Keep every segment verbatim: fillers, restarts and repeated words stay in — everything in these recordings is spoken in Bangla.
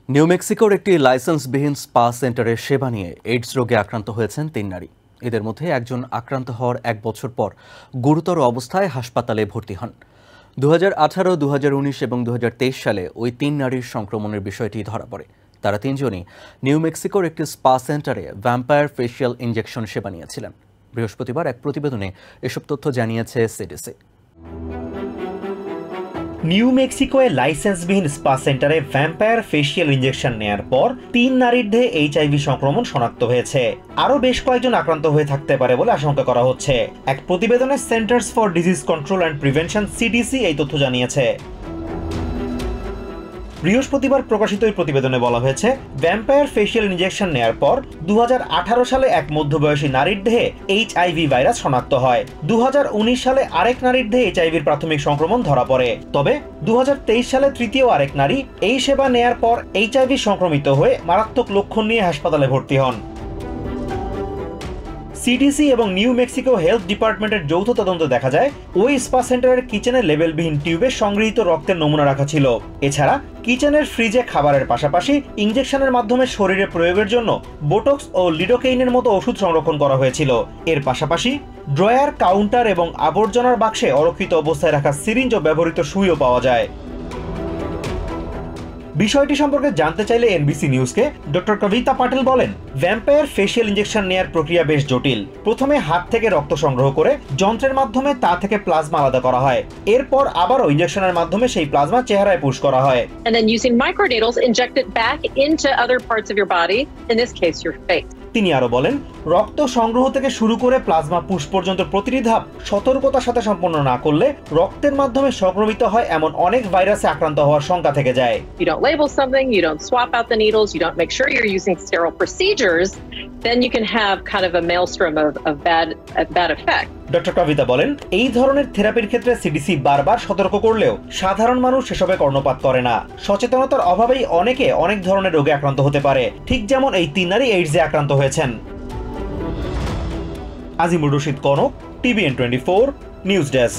নিউ মেক্সিকোর একটি লাইসেন্সবিহীন স্পা সেন্টারের সেবা নিয়ে এইডস রোগে আক্রান্ত হয়েছেন তিন নারী। এদের মধ্যে একজন আক্রান্ত হওয়ার এক বছর পর গুরুতর অবস্থায় হাসপাতালে ভর্তি হন। দু হাজার আঠারো দু হাজার উনিশ এবং দু হাজার তেইশ সালে ওই তিন নারীর সংক্রমণের বিষয়টি ধরা পড়ে। তারা তিনজনই নিউ মেক্সিকোর একটি স্পা সেন্টারে ভ্যাম্পায়ার ফেশিয়াল ইনজেকশন সেবা নিয়েছিলেন। বৃহস্পতিবার এক প্রতিবেদনে এসব তথ্য জানিয়েছে সিডিসি। নিউ মেক্সিকোয় লাইসেন্সবিহীন স্পা সেন্টারে ভ্যাম্পায়ার ফেশিয়াল ইনজেকশন নেয়ার পর তিন নারীর দেহে এইচআইভি সংক্রমণ শনাক্ত হয়েছে। আরও বেশ কয়েকজন আক্রান্ত হয়ে থাকতে পারে বলে আশঙ্কা করা হচ্ছে। এক প্রতিবেদনে Centers for Disease Control and Prevention CDC এই তথ্য জানিয়েছে। বৃহস্পতিবার প্রকাশিত এই প্রতিবেদনে বলা হয়েছে, ভ্যাম্পায়ার ফেশিয়াল ইনজেকশন নেয়ার পর দু হাজার আঠারো সালে এক মধ্যবয়সী নারীর দেহে এইচআইভি ভাইরাস শনাক্ত হয়। দু হাজার উনিশ সালে আরেক নারীর দেহে এইচআইভির প্রাথমিক সংক্রমণ ধরা পড়ে। তবে দু হাজার তেইশ সালে তৃতীয় আরেক নারী এই সেবা নেয়ার পর এইচআইভি সংক্রমিত হয়ে মারাত্মক লক্ষণ নিয়ে হাসপাতালে ভর্তি হন। সিডিসি এবং নিউ মেক্সিকো হেলথ ডিপার্টমেন্টের যৌথ তদন্তে দেখা যায়, ওই স্পা সেন্টারের কিচেনে লেবেলবিহীন টিউবে সংগৃহীত রক্তের নমুনা রাখা ছিল। এছাড়া কিচেনের ফ্রিজে খাবারের পাশাপাশি ইনজেকশনের মাধ্যমে শরীরে প্রয়োগের জন্য বোটক্স ও লিডোকেইনের মতো ওষুধ সংরক্ষণ করা হয়েছিল। এর পাশাপাশি ড্রয়ার, কাউন্টার এবং আবর্জনার বাক্সে অরক্ষিত অবস্থায় রাখা সিরিঞ্জ ও ব্যবহৃত সুইও পাওয়া যায়। বিষয়টি সম্পর্কে জানতে চাইলে এনবিসি নিউজকে ডক্টর কবিতা পাটিল বলেন, ভ্যাম্পায়ার ফেশিয়াল ইনজেকশন নেয়ার প্রক্রিয়া বেশ জটিল। প্রথমে হাত থেকে রক্ত সংগ্রহ করে যন্ত্রের মাধ্যমে তা থেকে প্লাজমা আলাদা করা হয়। এরপর আবারও ইনজেকশনের মাধ্যমে সেই প্লাজমা চেহারায় পুশ করা হয়। And then using microneedles inject it back into other parts of your body, in this case your face. তিনি আরো বলেন, রক্ত সংগ্রহ থেকে শুরু করে প্লাজমা পুশ পর্যন্ত প্রতিটি ধাপ সতর্কতার সাথে সম্পন্ন না করলে রক্তের মাধ্যমে সংক্রমিত হয় এমন অনেক ভাইরাসে আক্রান্ত হওয়ার শঙ্কা থেকে যায়। You don't label something, you don't swap out the needles, you don't make sure you're using sterile procedures, then you can have kind of a maelstrom of, of bad, of bad effect. Doctor Kabita বলেন, এই ধরনের থেরাপির ক্ষেত্রে সিডিসি বারবার সতর্ক করলেও সাধারণ মানুষ সেসবে কর্ণপাত করে না। সচেতনতার অভাবেই অনেকে অনেক ধরনের রোগে আক্রান্ত হতে পারে, ঠিক যেমন এই তিন নারী এইডসে আক্রান্ত হয়েছেন। Azimur Rashid Kanak, TVN twenty four news desk.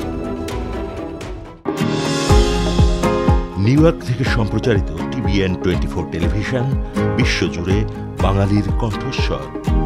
New York থেকে সম্প্রচারিত টিভিএন টোয়েন্টি ফোর টেলিভিশন বিশ্বজুড়ে বাঙালির কণ্ঠস্বর।